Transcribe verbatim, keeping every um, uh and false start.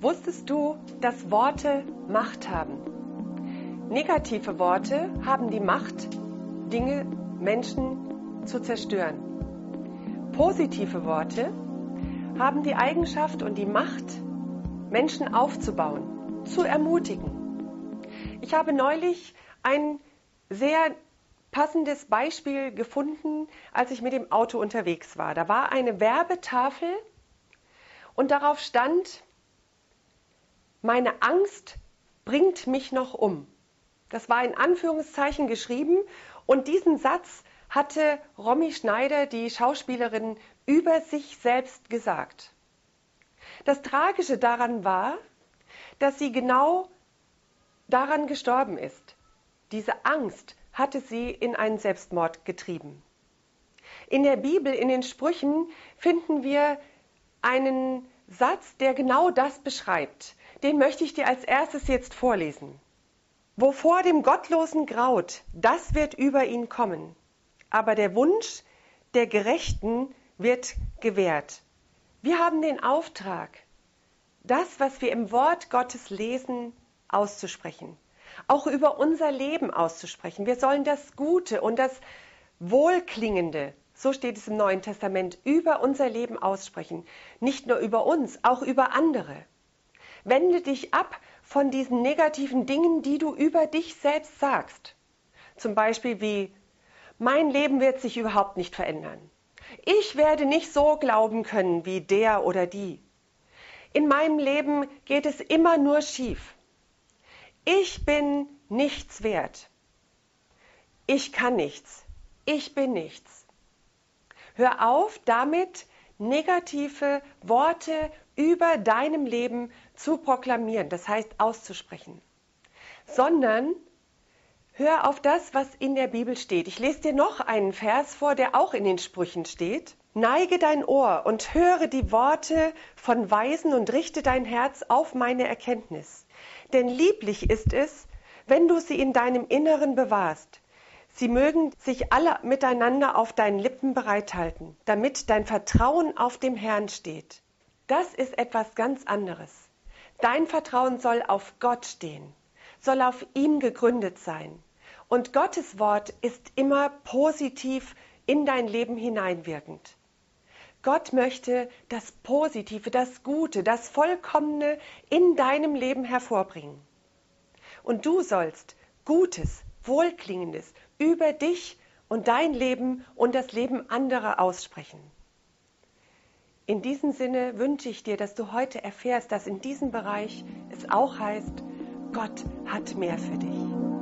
Wusstest du, dass Worte Macht haben? Negative Worte haben die Macht, Dinge, Menschen zu zerstören. Positive Worte haben die Eigenschaft und die Macht, Menschen aufzubauen, zu ermutigen. Ich habe neulich ein sehr passendes Beispiel gefunden, als ich mit dem Auto unterwegs war. Da war eine Werbetafel und darauf stand: Meine Angst bringt mich noch um. Das war in Anführungszeichen geschrieben und diesen Satz hatte Romy Schneider, die Schauspielerin, über sich selbst gesagt. Das Tragische daran war, dass sie genau daran gestorben ist. Diese Angst hatte sie in einen Selbstmord getrieben. In der Bibel, in den Sprüchen, finden wir einen Satz, der genau das beschreibt. Den möchte ich dir als erstes jetzt vorlesen. Wovor dem Gottlosen graut, das wird über ihn kommen. Aber der Wunsch der Gerechten wird gewährt. Wir haben den Auftrag, das, was wir im Wort Gottes lesen, auszusprechen. Auch über unser Leben auszusprechen. Wir sollen das Gute und das Wohlklingende, so steht es im Neuen Testament, über unser Leben aussprechen. Nicht nur über uns, auch über andere. Wende dich ab von diesen negativen Dingen, die du über dich selbst sagst. Zum Beispiel wie: Mein Leben wird sich überhaupt nicht verändern. Ich werde nicht so glauben können wie der oder die. In meinem Leben geht es immer nur schief. Ich bin nichts wert. Ich kann nichts. Ich bin nichts. Hör auf, damit negative Worte über deinem Leben zu proklamieren, das heißt auszusprechen, sondern hör auf das, was in der Bibel steht. Ich lese dir noch einen Vers vor, der auch in den Sprüchen steht. Neige dein Ohr und höre die Worte von Weisen und richte dein Herz auf meine Erkenntnis. Denn lieblich ist es, wenn du sie in deinem Inneren bewahrst. Sie mögen sich alle miteinander auf deinen Lippen bereithalten, damit dein Vertrauen auf dem Herrn steht. Das ist etwas ganz anderes. Dein Vertrauen soll auf Gott stehen, soll auf ihm gegründet sein. Und Gottes Wort ist immer positiv in dein Leben hineinwirkend. Gott möchte das Positive, das Gute, das Vollkommene in deinem Leben hervorbringen. Und du sollst Gutes, Wohlklingendes über dich und dein Leben und das Leben anderer aussprechen. In diesem Sinne wünsche ich dir, dass du heute erfährst, dass in diesem Bereich es auch heißt, Gott hat mehr für dich.